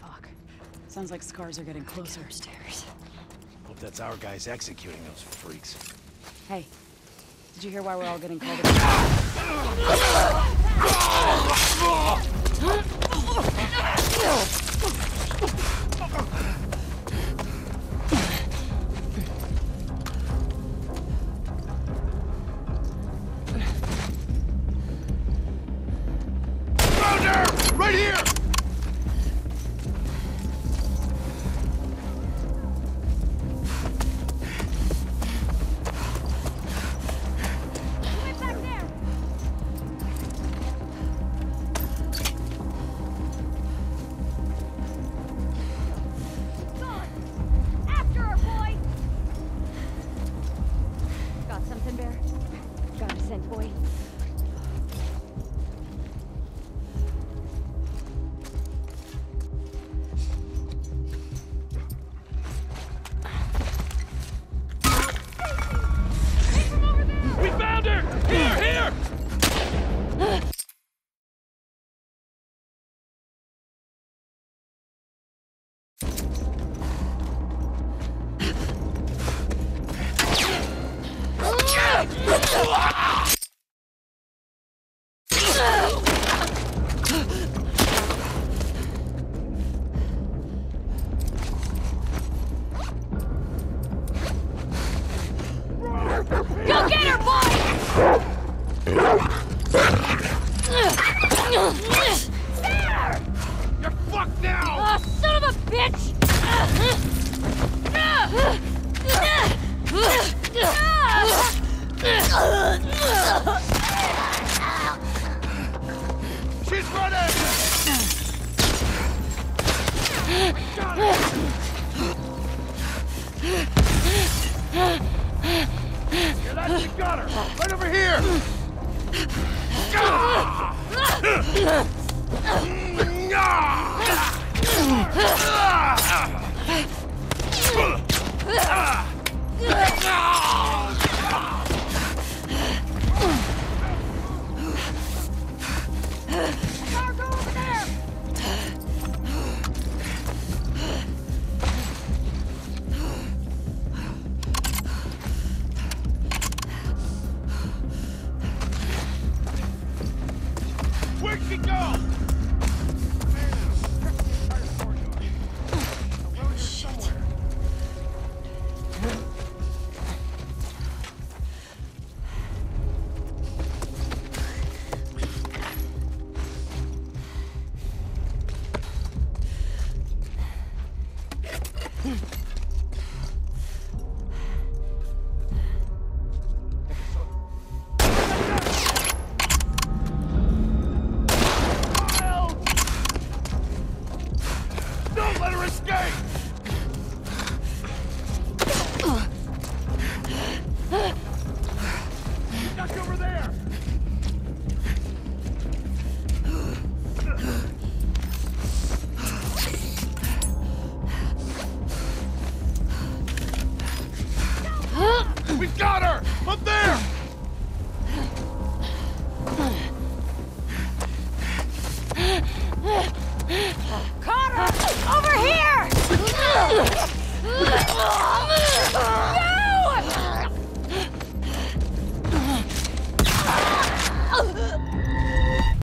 Fuck. Sounds like scars are getting closer. Upstairs. Hope that's our guys executing those freaks. Hey, did you hear why we're all getting called? Right here! Got something, Bear? Got a scent, boy? We found her! Here, here! Go get her, boy! There! You're fucked now! Oh, son of a bitch! She's running! Got her! Yeah, that's you got her! Right over here! Cargo over there! Where'd she go? Hmm.